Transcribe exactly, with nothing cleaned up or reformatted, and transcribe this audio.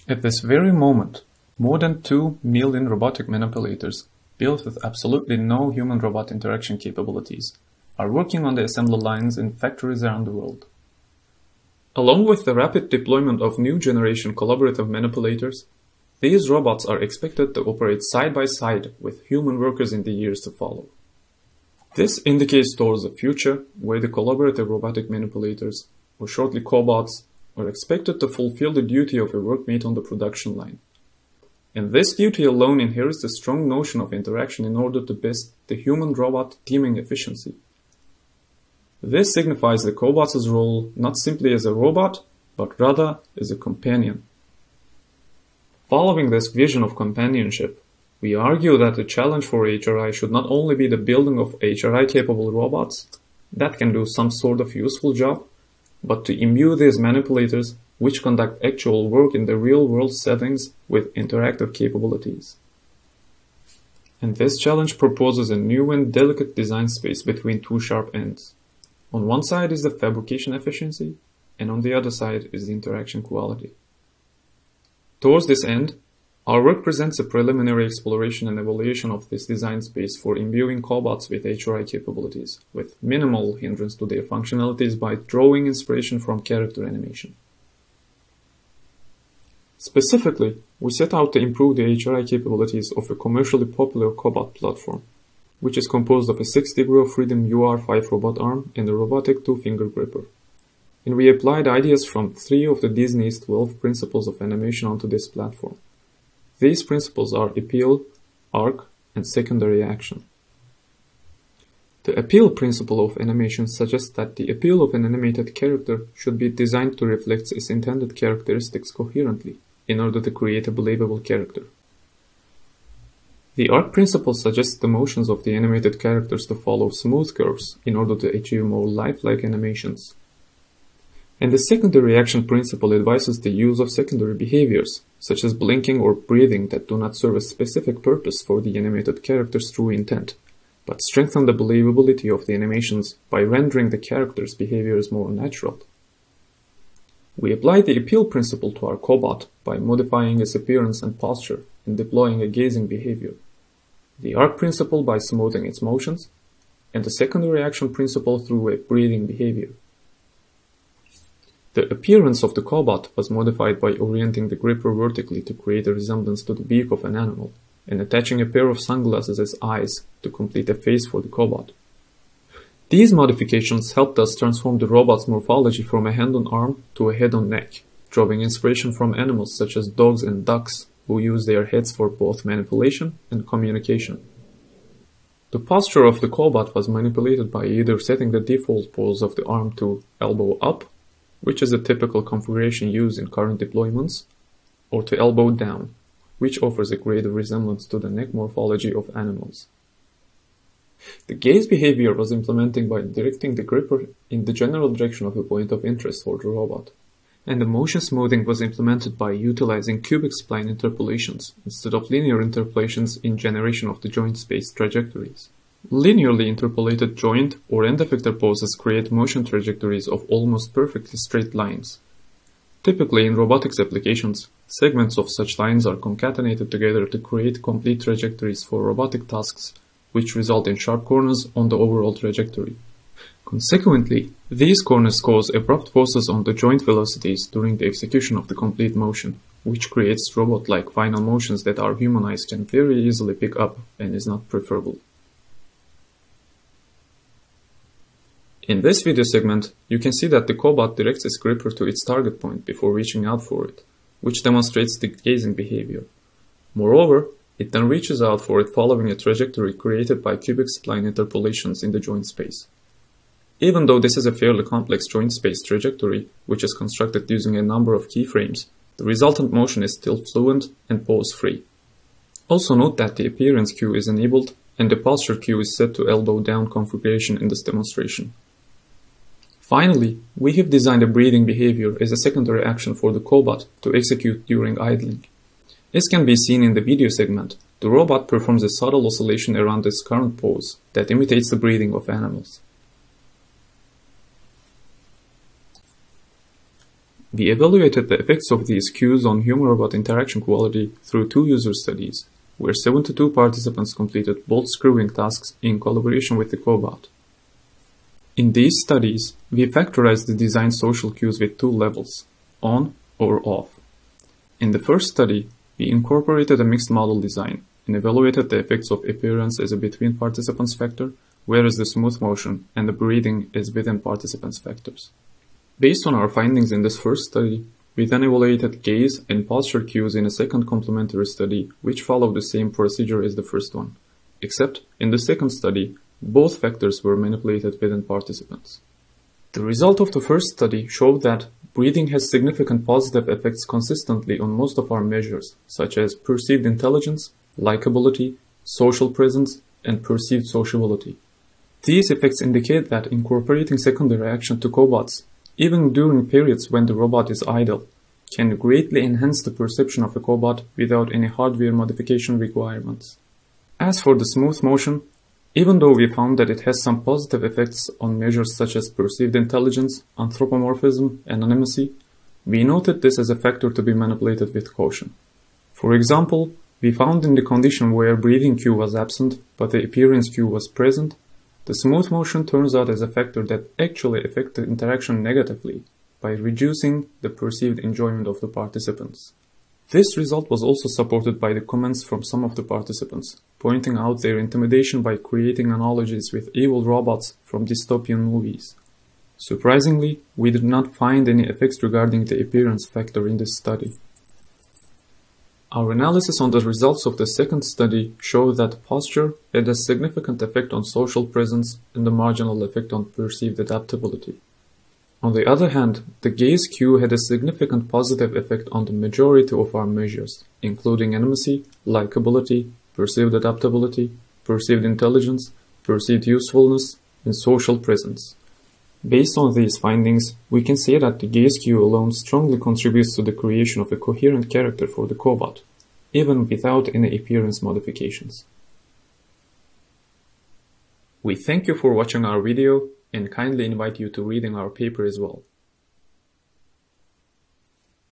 At this very moment, more than two million robotic manipulators, built with absolutely no human-robot interaction capabilities, are working on the assembly lines in factories around the world. Along with the rapid deployment of new generation collaborative manipulators, these robots are expected to operate side by side with human workers in the years to follow. This indicates towards a future where the collaborative robotic manipulators, or shortly cobots, are expected to fulfill the duty of a workmate on the production line. And this duty alone inherits the strong notion of interaction in order to best the human-robot teaming efficiency. This signifies the cobot's role not simply as a robot, but rather as a companion. Following this vision of companionship, we argue that the challenge for H R I should not only be the building of H R I-capable robots that can do some sort of useful job, but to imbue these manipulators which conduct actual work in the real-world settings with interactive capabilities. And this challenge proposes a new and delicate design space between two sharp ends. On one side is the fabrication efficiency, and on the other side is the interaction quality. Towards this end, our work presents a preliminary exploration and evaluation of this design space for imbuing cobots with H R I capabilities, with minimal hindrance to their functionalities by drawing inspiration from character animation. Specifically, we set out to improve the H R I capabilities of a commercially popular cobot platform, which is composed of a six degree of freedom U R five robot arm and a robotic two-finger gripper. And we applied ideas from three of the Disney's twelve principles of animation onto this platform. These principles are appeal, arc, and secondary action. The appeal principle of animation suggests that the appeal of an animated character should be designed to reflect its intended characteristics coherently in order to create a believable character. The arc principle suggests the motions of the animated characters to follow smooth curves in order to achieve more lifelike animations. And the secondary action principle advises the use of secondary behaviors, such as blinking or breathing, that do not serve a specific purpose for the animated character's true intent, but strengthen the believability of the animations by rendering the character's behaviors more natural. We apply the appeal principle to our cobot by modifying its appearance and posture and deploying a gazing behavior, the arc principle by smoothing its motions, and the secondary action principle through a breathing behavior. The appearance of the cobot was modified by orienting the gripper vertically to create a resemblance to the beak of an animal, and attaching a pair of sunglasses as eyes to complete a face for the cobot. These modifications helped us transform the robot's morphology from a hand on arm to a head on neck, drawing inspiration from animals such as dogs and ducks, who use their heads for both manipulation and communication. The posture of the cobot was manipulated by either setting the default pose of the arm to elbow up, which is a typical configuration used in current deployments, or to elbow down, which offers a greater resemblance to the neck morphology of animals. The gaze behavior was implemented by directing the gripper in the general direction of a point of interest for the robot, and the motion smoothing was implemented by utilizing cubic spline interpolations instead of linear interpolations in generation of the joint space trajectories. Linearly interpolated joint or end effector poses create motion trajectories of almost perfectly straight lines. Typically in robotics applications, segments of such lines are concatenated together to create complete trajectories for robotic tasks, which result in sharp corners on the overall trajectory. Consequently, these corners cause abrupt pauses on the joint velocities during the execution of the complete motion, which creates robot-like final motions that our human eyes can very easily pick up and is not preferable. In this video segment, you can see that the cobot directs its gripper to its target point before reaching out for it, which demonstrates the gazing behavior. Moreover, it then reaches out for it following a trajectory created by cubic spline interpolations in the joint space. Even though this is a fairly complex joint space trajectory, which is constructed using a number of keyframes, the resultant motion is still fluent and pause-free. Also note that the appearance cue is enabled and the posture cue is set to elbow down configuration in this demonstration. Finally, we have designed a breathing behavior as a secondary action for the cobot to execute during idling. As can be seen in the video segment, the robot performs a subtle oscillation around its current pose that imitates the breathing of animals. We evaluated the effects of these cues on human-robot interaction quality through two user studies, where seventy-two participants completed bolt screwing tasks in collaboration with the cobot. In these studies, we factorized the design social cues with two levels, on or off. In the first study, we incorporated a mixed model design and evaluated the effects of appearance as a between participants factor, whereas the smooth motion and the breathing is within participants factors. Based on our findings in this first study, we then evaluated gaze and posture cues in a second complementary study, which followed the same procedure as the first one, except in the second study, both factors were manipulated within participants. The result of the first study showed that breathing has significant positive effects consistently on most of our measures, such as perceived intelligence, likability, social presence, and perceived sociability. These effects indicate that incorporating secondary action to cobots, even during periods when the robot is idle, can greatly enhance the perception of a cobot without any hardware modification requirements. As for the smooth motion, even though we found that it has some positive effects on measures such as perceived intelligence, anthropomorphism, and animacy, we noted this as a factor to be manipulated with caution. For example, we found in the condition where breathing cue was absent but the appearance cue was present, the smooth motion turns out as a factor that actually affects the interaction negatively by reducing the perceived enjoyment of the participants. This result was also supported by the comments from some of the participants, pointing out their intimidation by creating analogies with evil robots from dystopian movies. Surprisingly, we did not find any effects regarding the appearance factor in this study. Our analysis on the results of the second study showed that posture had a significant effect on social presence and a marginal effect on perceived adaptability. On the other hand, the gaze cue had a significant positive effect on the majority of our measures, including animacy, likability, perceived adaptability, perceived intelligence, perceived usefulness, and social presence. Based on these findings, we can say that the gaze cue alone strongly contributes to the creation of a coherent character for the cobot, even without any appearance modifications. We thank you for watching our video and kindly invite you to reading our paper as well.